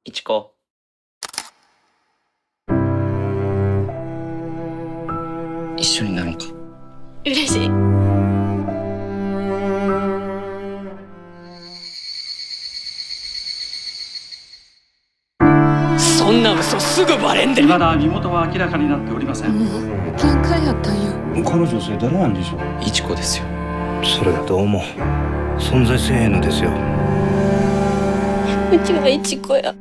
いちこ。一緒になろうか。 嬉しい。 そんな嘘すぐバレんで。 未だ身元は明らかになっておりません。 もう限界やったんよ。 この女性誰なんでしょう。 いちこですよ。 それがどうも存在せえへんのですよ。 うちはいちこや。